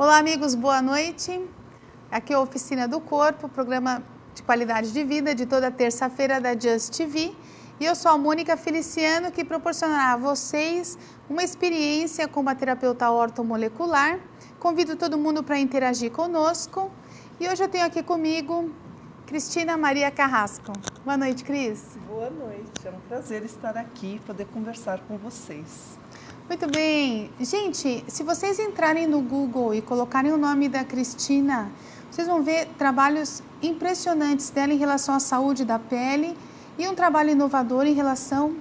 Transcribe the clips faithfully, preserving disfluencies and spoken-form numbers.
Olá, amigos, boa noite. Aqui é a Oficina do Corpo, programa de qualidade de vida de toda terça-feira da Just T V. E eu sou a Mônica Feliciano, que proporcionará a vocês uma experiência com uma terapeuta ortomolecular. Convido todo mundo para interagir conosco. E hoje eu tenho aqui comigo Cristina Maria Carrasco. Boa noite, Cris. Boa noite, é um prazer estar aqui e poder conversar com vocês. Muito bem. Gente, se vocês entrarem no Google e colocarem o nome da Cristina, vocês vão ver trabalhos impressionantes dela em relação à saúde da pele e um trabalho inovador em relação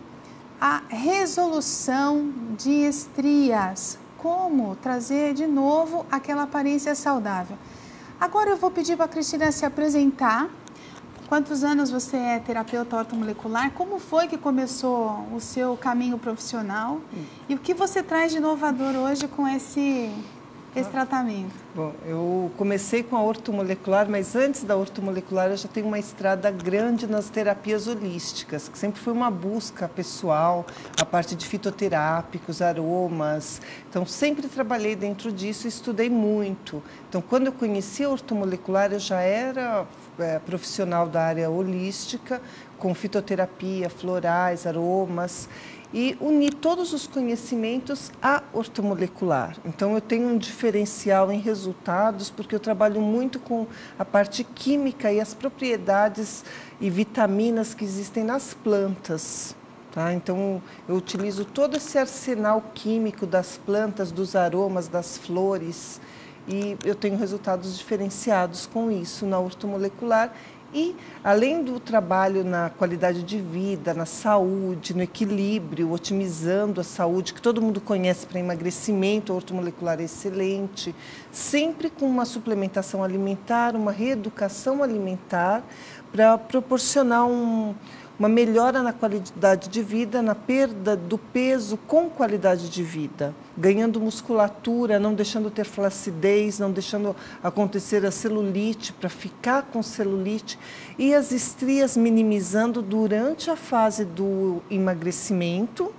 à resolução de estrias. Como trazer de novo aquela aparência saudável. Agora eu vou pedir para a Cristina se apresentar. Quantos anos você é terapeuta ortomolecular? Como foi que começou o seu caminho profissional? E o que você traz de inovador hoje com esse, esse tratamento? Bom, eu comecei com a ortomolecular, mas antes da ortomolecular eu já tenho uma estrada grande nas terapias holísticas, que sempre foi uma busca pessoal, a parte de fitoterápicos, aromas. Então, sempre trabalhei dentro disso e estudei muito. Então, quando eu conheci a ortomolecular, eu já era é, profissional da área holística, com fitoterapia, florais, aromas, e unir todos os conhecimentos à ortomolecular. Então, eu tenho um diferencial em resultados, porque eu trabalho muito com a parte química e as propriedades e vitaminas que existem nas plantas. Tá? Então, eu utilizo todo esse arsenal químico das plantas, dos aromas, das flores, e eu tenho resultados diferenciados com isso na ortomolecular. E, além do trabalho na qualidade de vida, na saúde, no equilíbrio, otimizando a saúde, que todo mundo conhece para emagrecimento, a ortomolecular é excelente, sempre com uma suplementação alimentar, uma reeducação alimentar, para proporcionar um, uma melhora na qualidade de vida, na perda do peso com qualidade de vida, ganhando musculatura, não deixando ter flacidez, não deixando acontecer a celulite, para ficar com celulite, e as estrias minimizando durante a fase do emagrecimento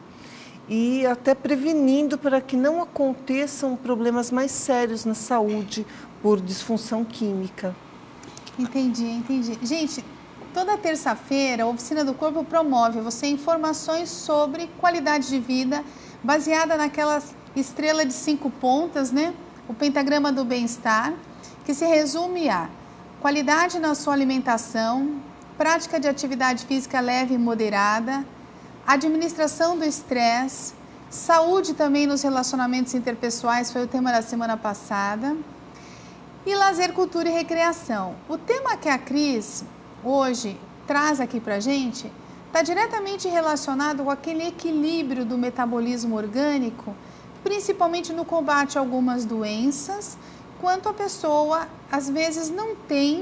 e até prevenindo para que não aconteçam problemas mais sérios na saúde por disfunção química. Entendi, entendi. Gente, toda terça-feira, a Oficina do Corpo promove você informações sobre qualidade de vida, baseada naquela estrela de cinco pontas, né? O pentagrama do bem-estar, que se resume a qualidade na sua alimentação, prática de atividade física leve e moderada, administração do estresse, saúde também nos relacionamentos interpessoais, foi o tema da semana passada, e lazer, cultura e recreação. O tema que a Cris hoje traz aqui pra gente está diretamente relacionado com aquele equilíbrio do metabolismo orgânico, principalmente no combate a algumas doenças, quanto a pessoa às vezes não tem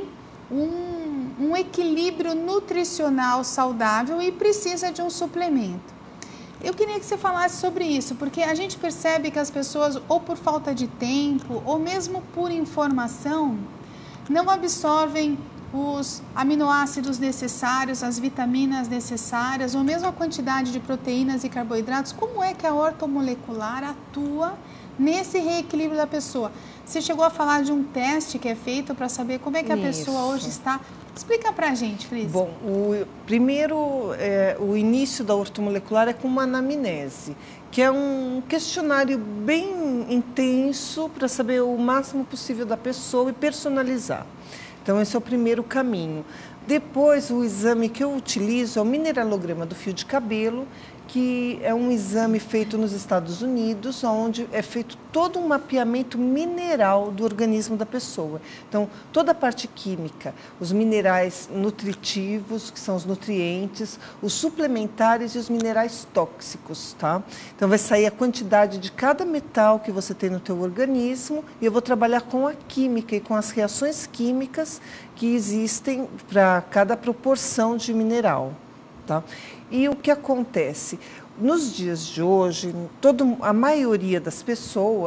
um, um equilíbrio nutricional saudável e precisa de um suplemento. Eu queria que você falasse sobre isso, porque a gente percebe que as pessoas, ou por falta de tempo, ou mesmo por informação, não absorvem os aminoácidos necessários, as vitaminas necessárias, ou mesmo a quantidade de proteínas e carboidratos. Como é que a ortomolecular atua nesse reequilíbrio da pessoa? Você chegou a falar de um teste que é feito para saber como é que a Isso. pessoa hoje está. Explica para a gente, Cris. Bom, o primeiro, é, o início da ortomolecular é com uma anamnese, que é um questionário bem intenso para saber o máximo possível da pessoa e personalizar. Então, esse é o primeiro caminho. Depois, o exame que eu utilizo é o mineralograma do fio de cabelo, que é um exame feito nos Estados Unidos, onde é feito todo um mapeamento mineral do organismo da pessoa. Então, toda a parte química, os minerais nutritivos, que são os nutrientes, os suplementares e os minerais tóxicos, tá? Então, vai sair a quantidade de cada metal que você tem no teu organismo, e eu vou trabalhar com a química e com as reações químicas que existem para cada proporção de mineral, tá? E o que acontece? Nos dias de hoje, todo, a maioria das pessoas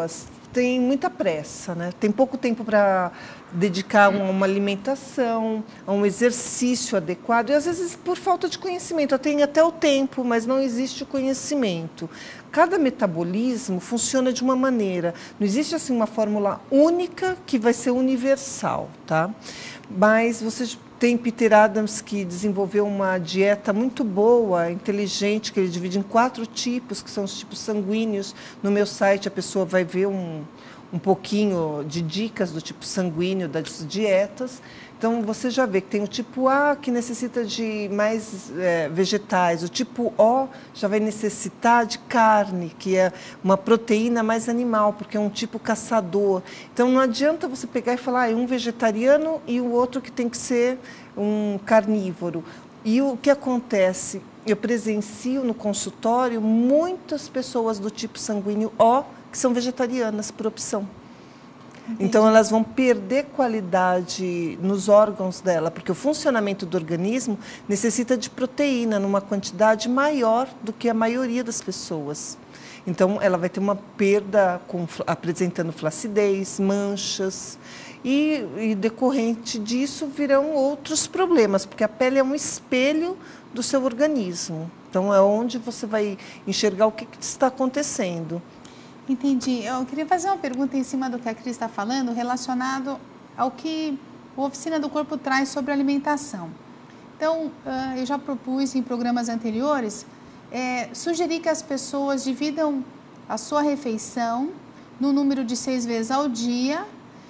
têm muita pressa, né? Tem pouco tempo para dedicar a uma alimentação, a um exercício adequado, e às vezes por falta de conhecimento. Tem até o tempo, mas não existe o conhecimento. Cada metabolismo funciona de uma maneira. Não existe assim uma fórmula única que vai ser universal, tá? Mas você tem Peter Adams, que desenvolveu uma dieta muito boa, inteligente, que ele divide em quatro tipos, que são os tipos sanguíneos. No meu site a pessoa vai ver um, um pouquinho de dicas do tipo sanguíneo das dietas. Então, você já vê que tem o tipo A, que necessita de mais é, vegetais. O tipo O já vai necessitar de carne, que é uma proteína mais animal, porque é um tipo caçador. Então, não adianta você pegar e falar, ah, é um vegetariano e o outro que tem que ser um carnívoro. E o que acontece? Eu presencio no consultório muitas pessoas do tipo sanguíneo O que são vegetarianas por opção. Então, elas vão perder qualidade nos órgãos dela, porque o funcionamento do organismo necessita de proteína numa quantidade maior do que a maioria das pessoas. Então, ela vai ter uma perda com, apresentando flacidez, manchas, e, e decorrente disso virão outros problemas, porque a pele é um espelho do seu organismo. Então, é onde você vai enxergar o que, que está acontecendo. Entendi. Eu queria fazer uma pergunta em cima do que a Cris está falando, relacionado ao que a Oficina do Corpo traz sobre alimentação. Então, eu já propus em programas anteriores, é, sugerir que as pessoas dividam a sua refeição no número de seis vezes ao dia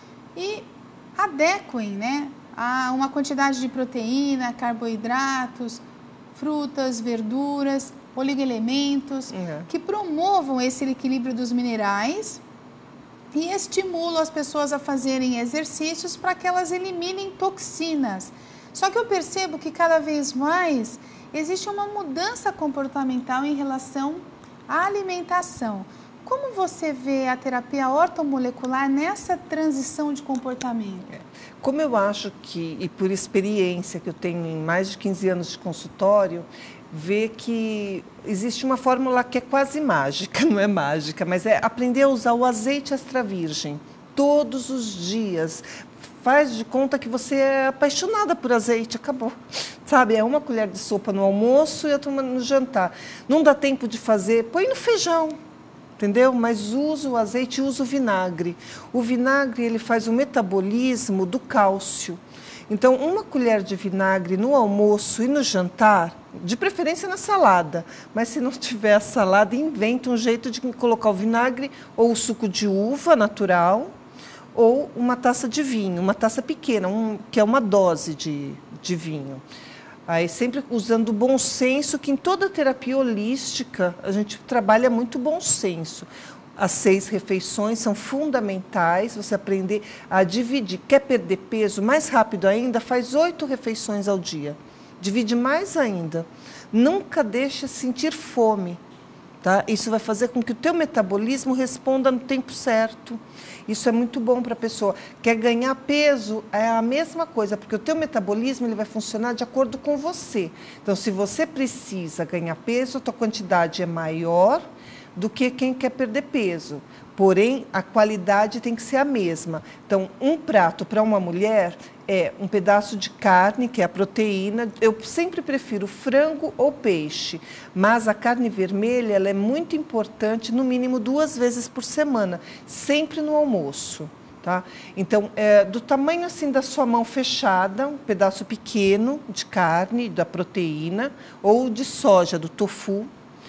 e adequem, né, a uma quantidade de proteína, carboidratos, frutas, verduras, oligoelementos, uhum. que promovam esse equilíbrio dos minerais e estimulam as pessoas a fazerem exercícios para que elas eliminem toxinas. Só que eu percebo que cada vez mais existe uma mudança comportamental em relação à alimentação. Como você vê a terapia ortomolecular nessa transição de comportamento? Como eu acho que, e por experiência que eu tenho em mais de quinze anos de consultório, ver que existe uma fórmula que é quase mágica, não é mágica, mas é aprender a usar o azeite extra virgem todos os dias. Faz de conta que você é apaixonada por azeite, acabou. Sabe, é uma colher de sopa no almoço e outra no jantar. Não dá tempo de fazer, põe no feijão, entendeu? Mas usa o azeite e usa o vinagre. O vinagre, ele faz o metabolismo do cálcio. Então, uma colher de vinagre no almoço e no jantar, de preferência na salada, mas se não tiver a salada, inventa um jeito de colocar o vinagre ou o suco de uva natural ou uma taça de vinho, uma taça pequena, um, que é uma dose de, de vinho. Aí sempre usando o bom senso, que em toda terapia holística a gente trabalha muito bom senso. As seis refeições são fundamentais, você aprender a dividir. Quer perder peso mais rápido ainda? Faz oito refeições ao dia. Divide mais ainda. Nunca deixe sentir fome. Tá? Isso vai fazer com que o teu metabolismo responda no tempo certo. Isso é muito bom para a pessoa. Quer ganhar peso? É a mesma coisa, porque o teu metabolismo ele vai funcionar de acordo com você. Então, se você precisa ganhar peso, a tua quantidade é maior do que quem quer perder peso. Porém, a qualidade tem que ser a mesma. Então, um prato para uma mulher é um pedaço de carne, que é a proteína. Eu sempre prefiro frango ou peixe, mas a carne vermelha ela é muito importante, no mínimo duas vezes por semana, sempre no almoço. Tá? Então, é, do tamanho assim da sua mão fechada, um pedaço pequeno de carne, da proteína, ou de soja, do tofu.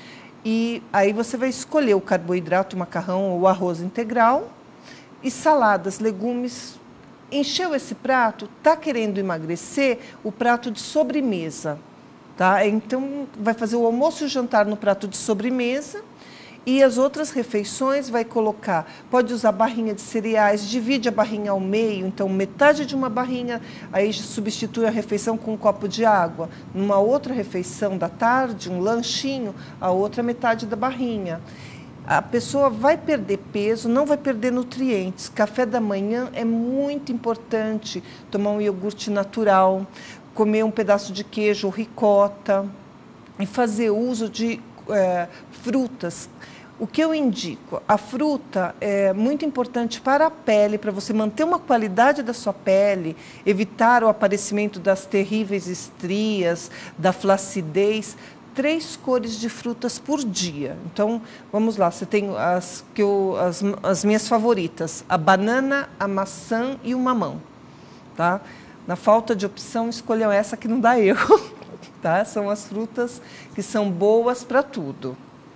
E aí você vai escolher o carboidrato, o macarrão ou o arroz integral e saladas, legumes. Encheu esse prato, está querendo emagrecer, o prato de sobremesa. Tá? Então, vai fazer o almoço e o jantar no prato de sobremesa e as outras refeições vai colocar, pode usar barrinha de cereais, divide a barrinha ao meio, então metade de uma barrinha, aí substitui a refeição com um copo de água. Numa outra refeição da tarde, um lanchinho, a outra metade da barrinha. A pessoa vai perder peso, não vai perder nutrientes. Café da manhã é muito importante, tomar um iogurte natural, comer um pedaço de queijo ou ricota e fazer uso de é, frutas. O que eu indico? A fruta é muito importante para a pele, para você manter uma qualidade da sua pele, evitar o aparecimento das terríveis estrias, da flacidez. Três cores de frutas por dia. Então, vamos lá, você tem as, que eu, as, as minhas favoritas, a banana, a maçã e o mamão. Tá? Na falta de opção, escolham essa que não dá erro. Tá? São as frutas que são boas para tudo.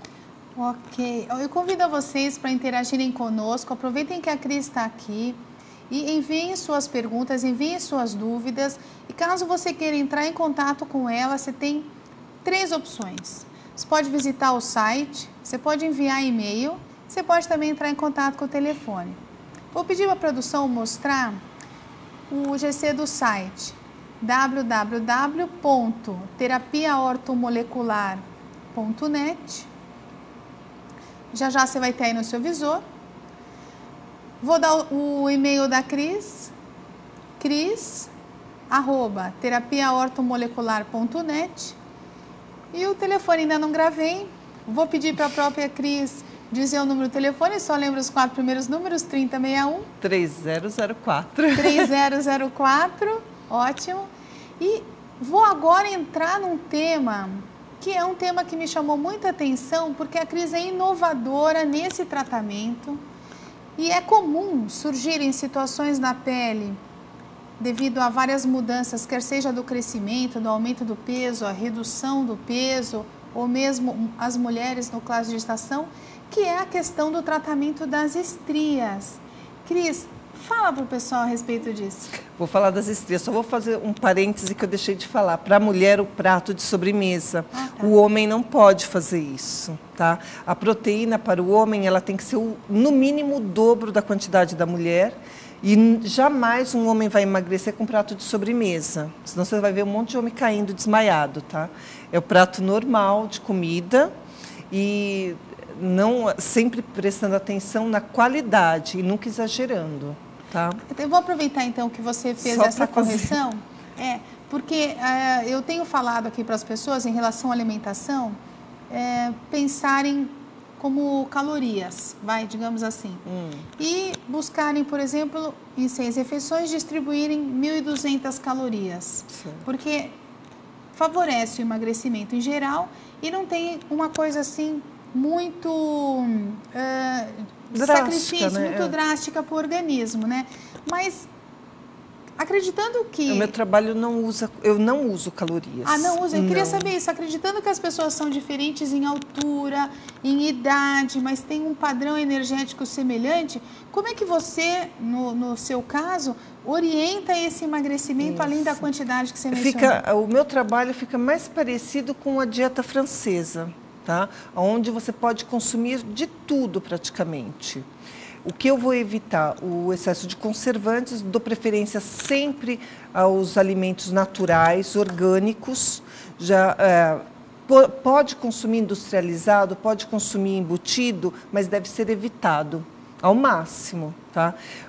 Ok. Eu convido vocês para interagirem conosco. Aproveitem que a Cris está aqui e enviem suas perguntas, enviem suas dúvidas. E caso você queira entrar em contato com ela, você tem três opções. Você pode visitar o site, você pode enviar e-mail, você pode também entrar em contato com o telefone. Vou pedir para a produção mostrar o G C do site w w w ponto terapia ortomolecular ponto net. Já já você vai ter aí no seu visor. Vou dar o e-mail da Cris, cris arroba terapia ortomolecular ponto net. E o telefone ainda não gravei. Vou pedir para a própria Cris dizer o número do telefone. Só lembra os quatro primeiros números: trinta sessenta e um. três zero zero quatro. três zero zero quatro. Ótimo. E vou agora entrar num tema que é um tema que me chamou muita atenção, porque a Cris é inovadora nesse tratamento e é comum surgirem situações na pele devido a várias mudanças, quer seja do crescimento, do aumento do peso, a redução do peso, ou mesmo as mulheres no caso de gestação, que é a questão do tratamento das estrias. Cris, fala para o pessoal a respeito disso. Vou falar das estrias, só vou fazer um parêntese que eu deixei de falar. Para a mulher, o prato de sobremesa. Ah, tá. O homem não pode fazer isso, tá? A proteína para o homem, ela tem que ser o, no mínimo o dobro da quantidade da mulher. E jamais um homem vai emagrecer com prato de sobremesa. Senão você vai ver um monte de homem caindo desmaiado, tá? É o prato normal de comida e não, sempre prestando atenção na qualidade e nunca exagerando. Tá? Eu vou aproveitar então que você fez Só essa correção, é, porque é, eu tenho falado aqui para as pessoas em relação à alimentação, é, pensarem como calorias, vai, digamos assim, hum. e buscarem, por exemplo, em seis refeições, distribuírem mil e duzentas calorias, Sim. porque favorece o emagrecimento em geral e não tem uma coisa assim muito uh, drástica, sacrifício, né? muito é. drástica para o organismo, né? Mas acreditando que... O meu trabalho não usa, eu não uso calorias. Ah, não usa? Eu não. queria saber isso. Acreditando que as pessoas são diferentes em altura, em idade, mas tem um padrão energético semelhante, como é que você, no, no seu caso, orienta esse emagrecimento isso. além da quantidade que você mencionou? Fica, o meu trabalho fica mais parecido com a dieta francesa. Tá? Onde você pode consumir de tudo praticamente. O que eu vou evitar? O excesso de conservantes, dou preferência sempre aos alimentos naturais, orgânicos. Já é, pode consumir industrializado, pode consumir embutido, mas deve ser evitado ao máximo. Tá?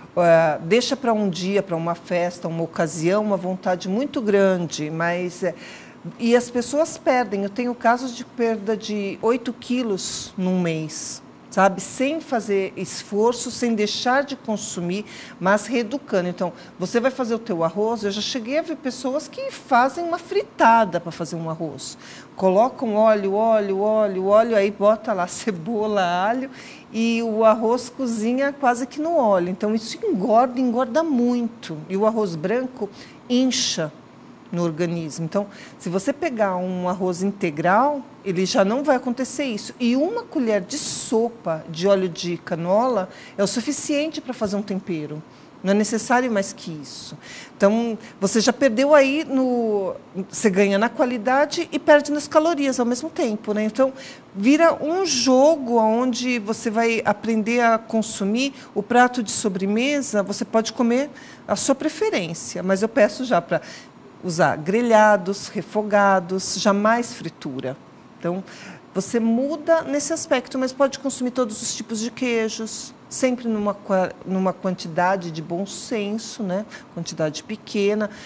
É, deixa para um dia, para uma festa, uma ocasião, uma vontade muito grande, mas... É, E as pessoas perdem. Eu tenho casos de perda de oito quilos num mês, sabe? Sem fazer esforço, sem deixar de consumir, mas reeducando. Então, você vai fazer o teu arroz, eu já cheguei a ver pessoas que fazem uma fritada para fazer um arroz. Colocam óleo, óleo, óleo, óleo, aí bota lá cebola, alho, e o arroz cozinha quase que no óleo. Então, isso engorda, engorda muito. E o arroz branco incha no organismo. Então, se você pegar um arroz integral, ele já não vai acontecer isso. E uma colher de sopa de óleo de canola é o suficiente para fazer um tempero. Não é necessário mais que isso. Então, você já perdeu aí no... Você ganha na qualidade e perde nas calorias ao mesmo tempo, né? Então, vira um jogo onde você vai aprender a consumir o prato de sobremesa. Você pode comer a sua preferência, mas eu peço já para usar grelhados, refogados, jamais fritura. Então, você muda nesse aspecto, mas pode consumir todos os tipos de queijos, sempre numa, numa quantidade de bom senso, né? Quantidade pequena.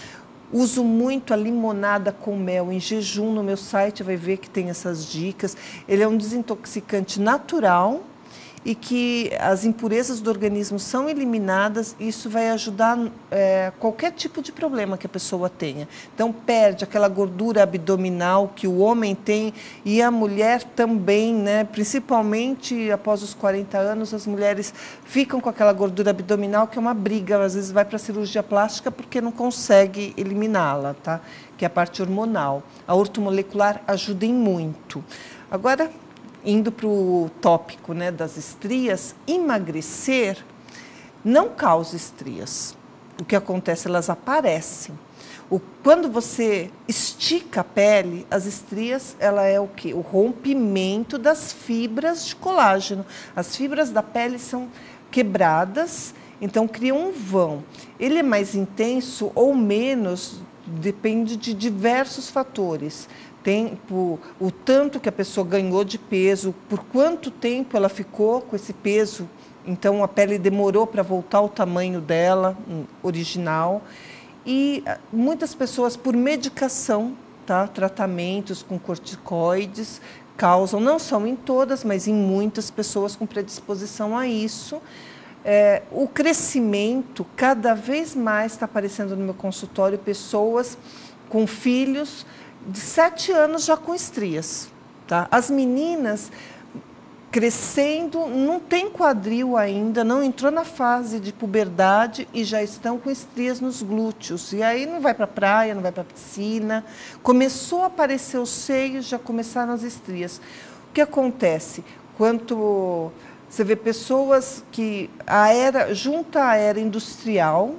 Uso muito a limonada com mel em jejum. No meu site vai ver que tem essas dicas. Ele é um desintoxicante natural e que as impurezas do organismo são eliminadas. Isso vai ajudar é, qualquer tipo de problema que a pessoa tenha. Então, perde aquela gordura abdominal que o homem tem e a mulher também, né? Principalmente após os quarenta anos, as mulheres ficam com aquela gordura abdominal que é uma briga, às vezes vai para a cirurgia plástica porque não consegue eliminá-la, tá? Que é a parte hormonal. A ortomolecular ajuda em muito. Agora, indo para o tópico, né, das estrias, emagrecer não causa estrias. O que acontece? Elas aparecem. O, quando você estica a pele, as estrias, ela é o quê? O rompimento das fibras de colágeno. As fibras da pele são quebradas, então cria um vão. Ele é mais intenso ou menos, depende de diversos fatores. Tempo, o tanto que a pessoa ganhou de peso, por quanto tempo ela ficou com esse peso, então a pele demorou para voltar ao tamanho dela, original. E muitas pessoas, por medicação, tá? Tratamentos com corticoides, causam, não são em todas, mas em muitas pessoas com predisposição a isso. É, o crescimento, cada vez mais está aparecendo no meu consultório, pessoas com filhos de sete anos já com estrias. Tá? As meninas crescendo, não tem quadril ainda, não entrou na fase de puberdade e já estão com estrias nos glúteos. E aí não vai para a praia, não vai para a piscina. Começou a aparecer os seios, já começaram as estrias. O que acontece? Quanto você vê pessoas que a era, junto à era industrial,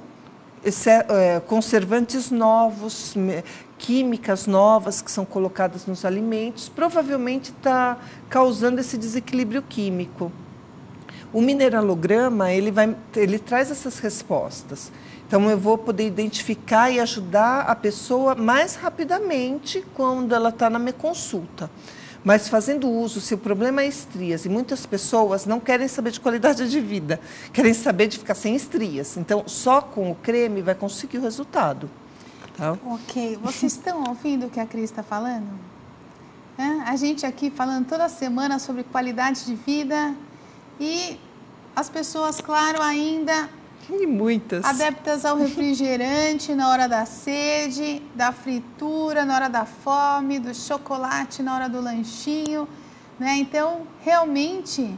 conservantes novos, químicas novas que são colocadas nos alimentos, provavelmente está causando esse desequilíbrio químico. O mineralograma, ele, vai, ele traz essas respostas. Então, eu vou poder identificar e ajudar a pessoa mais rapidamente quando ela está na minha consulta. Mas fazendo uso, se o problema é estrias, e muitas pessoas não querem saber de qualidade de vida, querem saber de ficar sem estrias. Então, só com o creme vai conseguir o resultado. Tá? Ok. Vocês estão ouvindo o que a Cris está falando? É? A gente aqui falando toda semana sobre qualidade de vida e as pessoas, claro, ainda... E muitas. Adeptas ao refrigerante na hora da sede, da fritura na hora da fome, do chocolate na hora do lanchinho, né? Então, realmente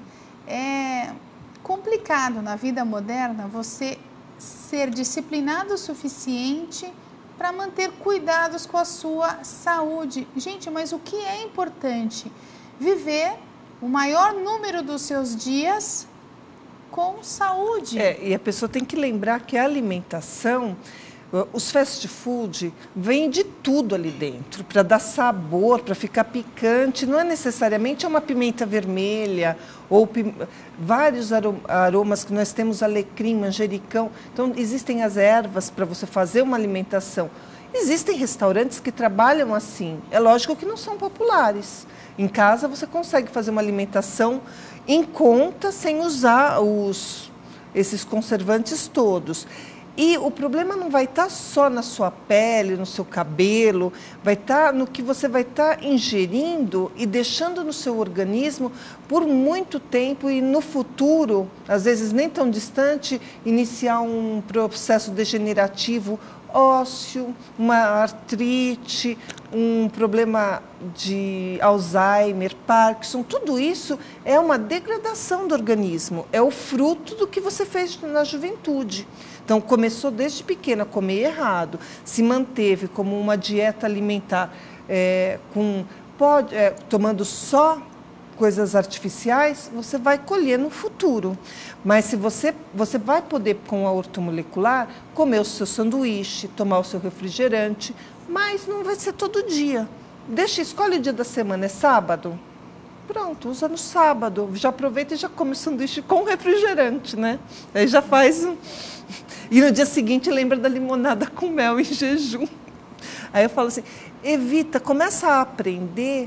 é complicado na vida moderna você ser disciplinado o suficiente para manter cuidados com a sua saúde. Gente, mas o que é importante? Viver o maior número dos seus dias com saúde. É, e a pessoa tem que lembrar que a alimentação, os fast food, vem de tudo ali dentro, para dar sabor, para ficar picante. Não é necessariamente uma pimenta vermelha ou pim... vários aromas que nós temos, alecrim, manjericão. Então, existem as ervas para você fazer uma alimentação. Existem restaurantes que trabalham assim. É lógico que não são populares. Em casa você consegue fazer uma alimentação em conta sem usar os, esses conservantes todos. E o problema não vai estar só na sua pele, no seu cabelo, vai estar no que você vai estar ingerindo e deixando no seu organismo por muito tempo e no futuro, às vezes nem tão distante, iniciar um processo degenerativo ósseo, uma artrite, um problema de Alzheimer, Parkinson. Tudo isso é uma degradação do organismo, é o fruto do que você fez na juventude. Então, começou desde pequena a comer errado, se manteve como uma dieta alimentar, é, com, pode, é, tomando só coisas artificiais, você vai colher no futuro. Mas se você, você vai poder, com a ortomolecular, comer o seu sanduíche, tomar o seu refrigerante, mas não vai ser todo dia. Deixa, escolhe o dia da semana, é sábado? Pronto, usa no sábado. Já aproveita e já come o sanduíche com refrigerante, né? Aí já faz um... E no dia seguinte lembra da limonada com mel em jejum. Aí eu falo assim, evita, começa a aprender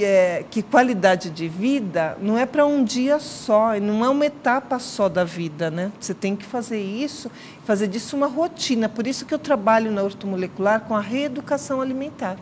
é, que qualidade de vida não é para um dia só, não é uma etapa só da vida, né? Você tem que fazer isso, fazer disso uma rotina. Por isso que eu trabalho na ortomolecular com a reeducação alimentar.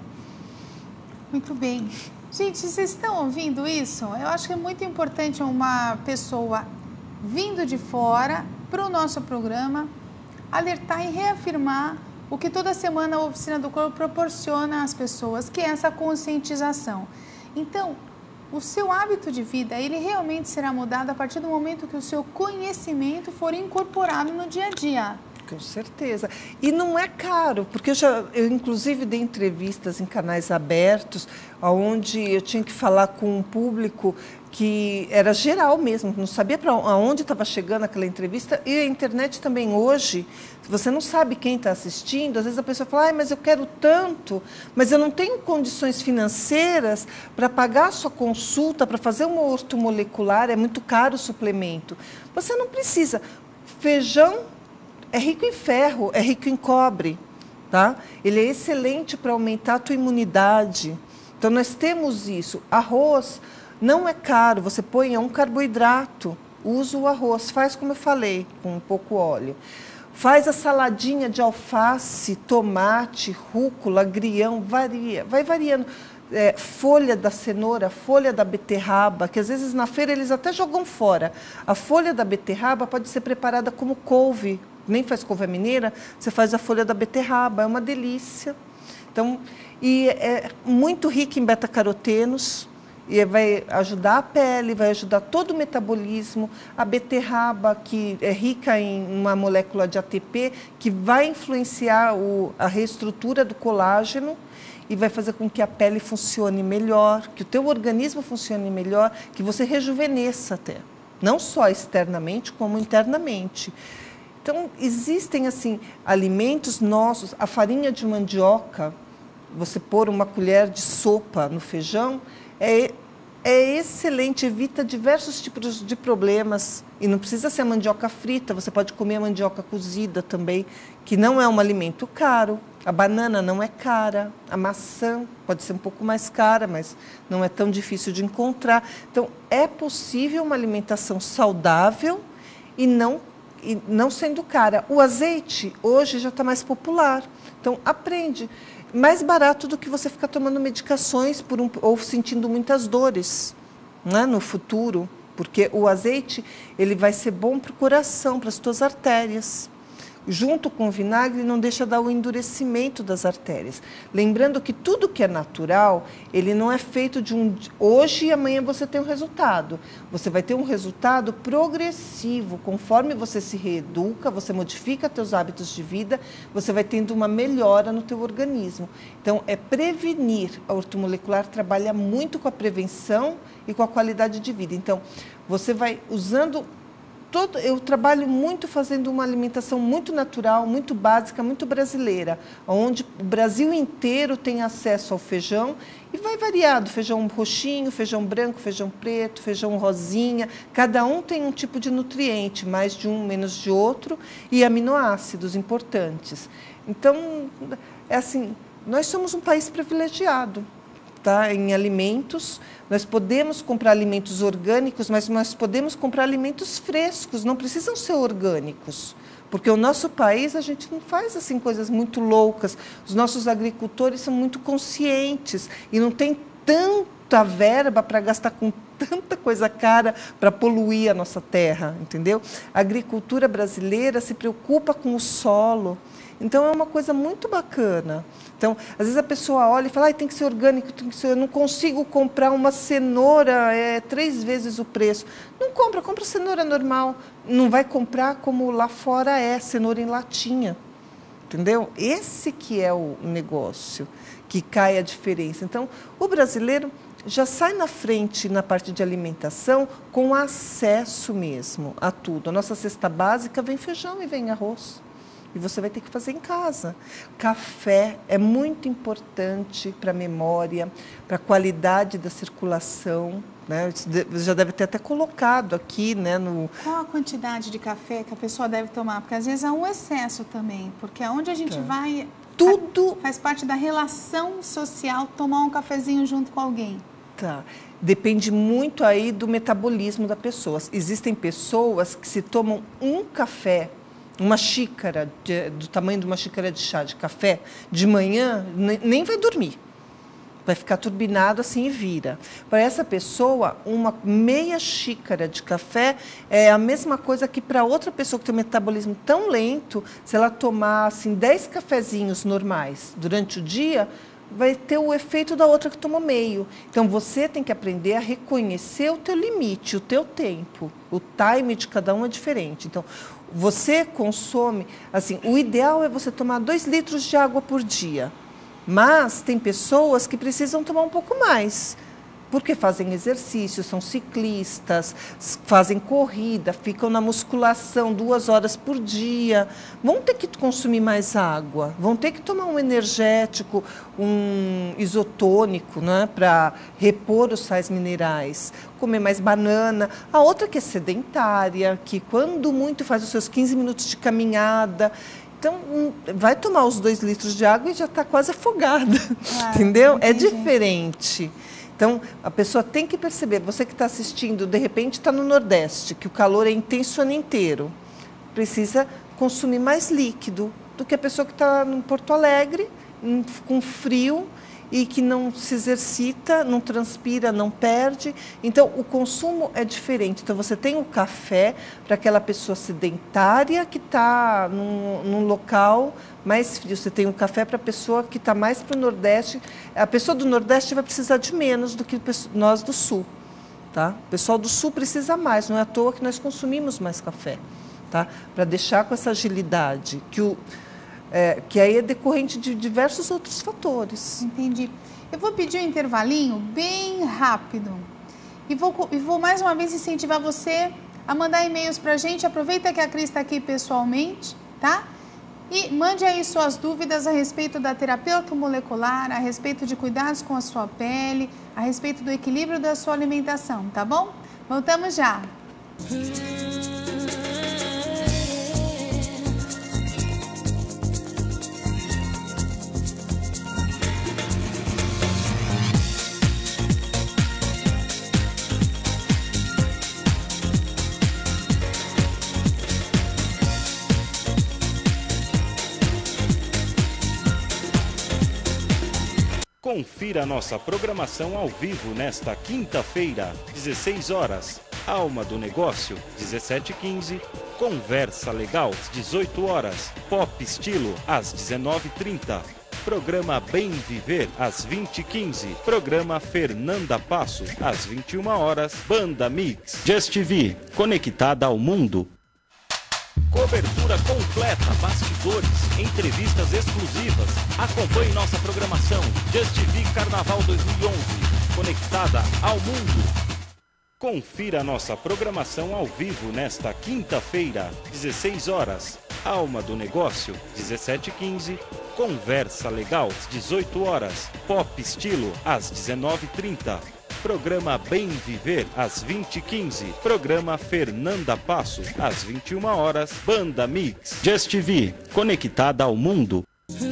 Muito bem. Gente, vocês estão ouvindo isso? Eu acho que é muito importante uma pessoa vindo de fora para o nosso programa alertar e reafirmar o que toda semana a Oficina do Corpo proporciona às pessoas, que é essa conscientização. Então, o seu hábito de vida, ele realmente será mudado a partir do momento que o seu conhecimento for incorporado no dia a dia. Com certeza. E não é caro, porque eu, já, eu inclusive dei entrevistas em canais abertos, onde eu tinha que falar com um público que era geral mesmo, não sabia para onde estava chegando aquela entrevista. E a internet também hoje, você não sabe quem está assistindo, às vezes a pessoa fala, ah, mas eu quero tanto, mas eu não tenho condições financeiras para pagar a sua consulta, para fazer uma ortomolecular, é muito caro o suplemento. Você não precisa. Feijão é rico em ferro, é rico em cobre, tá? Ele é excelente para aumentar a tua imunidade. Então, nós temos isso. Arroz não é caro, você põe, é um carboidrato. Usa o arroz, faz como eu falei, com um pouco óleo. Faz a saladinha de alface, tomate, rúcula, agrião, varia, vai variando. É, folha da cenoura, folha da beterraba, que às vezes na feira eles até jogam fora. A folha da beterraba pode ser preparada como couve, nem faz couve mineira, você faz a folha da beterraba, é uma delícia. Então, e é muito rica em beta-carotenos, e vai ajudar a pele, vai ajudar todo o metabolismo. A beterraba, que é rica em uma molécula de A T P, que vai influenciar o, a reestrutura do colágeno e vai fazer com que a pele funcione melhor, que o teu organismo funcione melhor, que você rejuvenesça até. Não só externamente, como internamente. Então, existem, assim, alimentos nossos, a farinha de mandioca, você pôr uma colher de sopa no feijão, é, é excelente, evita diversos tipos de problemas. E não precisa ser a mandioca frita, você pode comer a mandioca cozida também, que não é um alimento caro. A banana não é cara, a maçã pode ser um pouco mais cara, mas não é tão difícil de encontrar. Então, é possível uma alimentação saudável e não, e não sendo cara. O azeite hoje já está mais popular, então aprende. Mais barato do que você ficar tomando medicações por um, ou sentindo muitas dores, né, no futuro, porque o azeite ele vai ser bom para o coração, para as tuas artérias. Junto com o vinagre, não deixa dar o endurecimento das artérias. Lembrando que tudo que é natural, ele não é feito de um... Hoje e amanhã você tem um resultado. Você vai ter um resultado progressivo. Conforme você se reeduca, você modifica seus hábitos de vida, você vai tendo uma melhora no teu organismo. Então, é prevenir. A ortomolecular trabalha muito com a prevenção e com a qualidade de vida. Então, você vai usando... Todo, eu trabalho muito fazendo uma alimentação muito natural, muito básica, muito brasileira, onde o Brasil inteiro tem acesso ao feijão e vai variado, feijão roxinho, feijão branco, feijão preto, feijão rosinha, cada um tem um tipo de nutriente, mais de um, menos de outro, e aminoácidos importantes. Então, é assim, nós somos um país privilegiado. Tá, em alimentos, nós podemos comprar alimentos orgânicos, mas nós podemos comprar alimentos frescos, não precisam ser orgânicos, porque o nosso país, a gente não faz assim coisas muito loucas, os nossos agricultores são muito conscientes e não tem tanta verba para gastar com tanta coisa cara para poluir a nossa terra, entendeu? A agricultura brasileira se preocupa com o solo, então é uma coisa muito bacana. Então, às vezes a pessoa olha e fala, ah, tem que ser orgânico, tem que ser... eu não consigo comprar uma cenoura, é três vezes o preço. Não compra, compra cenoura normal. Não vai comprar como lá fora é, cenoura em latinha. Entendeu? Esse que é o negócio, que cai a diferença. Então, o brasileiro já sai na frente na parte de alimentação com acesso mesmo a tudo. A nossa cesta básica vem feijão e vem arroz. E você vai ter que fazer em casa. Café é muito importante para a memória, para a qualidade da circulação. Né? Você já deve ter até colocado aqui, né? No... Qual a quantidade de café que a pessoa deve tomar? Porque às vezes há um excesso também, porque aonde a gente tá. vai... Tudo... Faz parte da relação social tomar um cafezinho junto com alguém. Tá. Depende muito aí do metabolismo da pessoa. Existem pessoas que se tomam um café, uma xícara, de, do tamanho de uma xícara de chá de café, de manhã, nem vai dormir. Vai ficar turbinado assim e vira. Para essa pessoa, uma meia xícara de café é a mesma coisa que para outra pessoa que tem um metabolismo tão lento, se ela tomar assim, dez cafezinhos normais durante o dia, vai ter o efeito da outra que tomou meio. Então, você tem que aprender a reconhecer o teu limite, o teu tempo. O time de cada um é diferente. Então, você consome... assim, o ideal é você tomar dois litros de água por dia. Mas tem pessoas que precisam tomar um pouco mais, porque fazem exercício, são ciclistas, fazem corrida, ficam na musculação duas horas por dia. Vão ter que consumir mais água, vão ter que tomar um energético, um isotônico, né, para repor os sais minerais, comer mais banana. A outra que é sedentária, que quando muito faz os seus quinze minutos de caminhada. Então, vai tomar os dois litros de água e já está quase afogada, ah, entendeu? Entendi. É diferente. Então, a pessoa tem que perceber, você que está assistindo, de repente está no Nordeste, que o calor é intenso o ano inteiro, precisa consumir mais líquido do que a pessoa que está em Porto Alegre, com frio, e que não se exercita, não transpira, não perde. Então, o consumo é diferente. Então, você tem o café para aquela pessoa sedentária que está num, num local mais frio. Você tem o café para a pessoa que está mais para o Nordeste. A pessoa do Nordeste vai precisar de menos do que nós do Sul. Tá? O pessoal do Sul precisa mais, não é à toa que nós consumimos mais café. Tá? Para deixar com essa agilidade, que o... É, que aí é decorrente de diversos outros fatores. Entendi. Eu vou pedir um intervalinho bem rápido e vou, e vou mais uma vez incentivar você a mandar e-mails para a gente. Aproveita que a Cris está aqui pessoalmente, tá? E mande aí suas dúvidas a respeito da terapia ortomolecular, a respeito de cuidados com a sua pele, a respeito do equilíbrio da sua alimentação, tá bom? Voltamos já. Confira nossa programação ao vivo nesta quinta-feira, dezesseis horas. Alma do Negócio, dezessete e quinze. Conversa Legal, dezoito horas. Pop Estilo, às dezenove e trinta. Programa Bem Viver, às vinte e quinze. Programa Fernanda Passo, às vinte e uma horas. Banda Mix. Just T V, conectada ao mundo. Cobertura completa, bastidores, entrevistas exclusivas. Acompanhe nossa programação. Just T V Carnaval dois mil e onze, conectada ao mundo. Confira nossa programação ao vivo nesta quinta-feira, dezesseis horas. Alma do Negócio, dezessete e quinze. Conversa Legal, dezoito horas. Pop Estilo, às dezenove e trinta. Programa Bem Viver, às vinte e quinze. Programa Fernanda Passo, às vinte e uma horas. Banda Mix. Just T V, conectada ao mundo.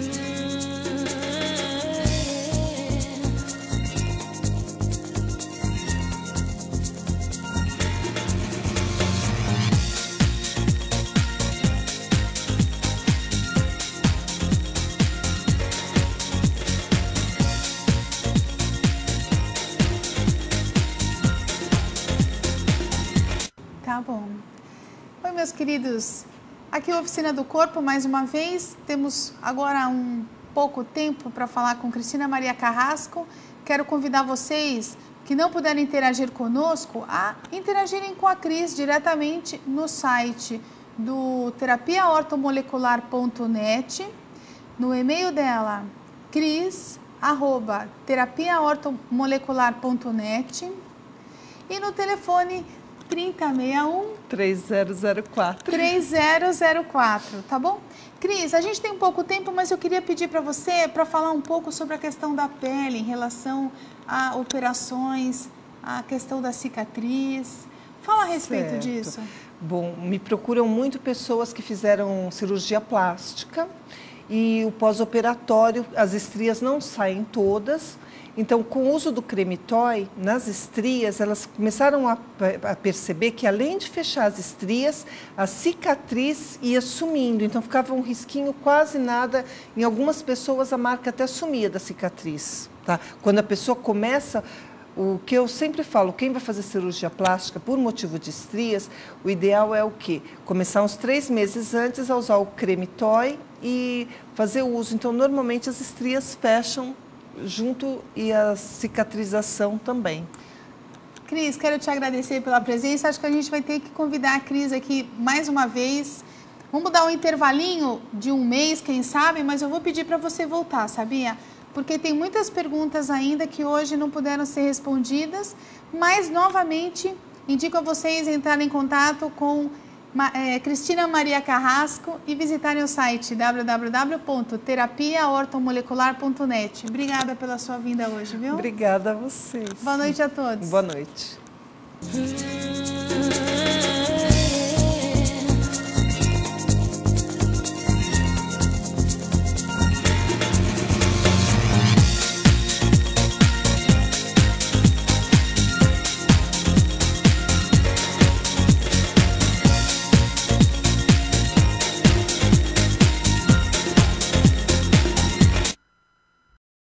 Tá bom. Oi, meus queridos. Aqui é a Oficina do Corpo, mais uma vez. Temos agora um pouco tempo para falar com Cristina Maria Carrasco. Quero convidar vocês que não puderem interagir conosco a interagirem com a Cris diretamente no site do terapia ortomolecular ponto net, no e-mail dela, cris arroba terapia ortomolecular ponto net, e no telefone trinta, sessenta e um, três zero zero quatro. três zero zero quatro, tá bom? Cris, a gente tem um pouco tempo, mas eu queria pedir para você para falar um pouco sobre a questão da pele em relação a operações, a questão da cicatriz. Fala a respeito Certo. disso. Bom, me procuram muito pessoas que fizeram cirurgia plástica e o pós-operatório, as estrias não saem todas. Então, com o uso do Cremitói, nas estrias, elas começaram a, a perceber que, além de fechar as estrias, a cicatriz ia sumindo. Então, ficava um risquinho quase nada. Em algumas pessoas, a marca até sumia da cicatriz. Tá? Quando a pessoa começa... O que eu sempre falo, quem vai fazer cirurgia plástica por motivo de estrias, o ideal é o quê? Começar uns três meses antes a usar o Cremitói e fazer o uso. Então, normalmente, as estrias fecham junto e a cicatrização também. Cris, quero te agradecer pela presença. Acho que a gente vai ter que convidar a Cris aqui mais uma vez. Vamos dar um intervalinho de um mês, quem sabe, mas eu vou pedir para você voltar, sabia? Porque tem muitas perguntas ainda que hoje não puderam ser respondidas, mas, novamente, indico a vocês entrarem em contato com é, Cristina Maria Carrasco e visitarem o site w w w ponto terapia ortomolecular ponto net. Obrigada pela sua vinda hoje, viu? Obrigada a vocês. Boa noite a todos. Boa noite.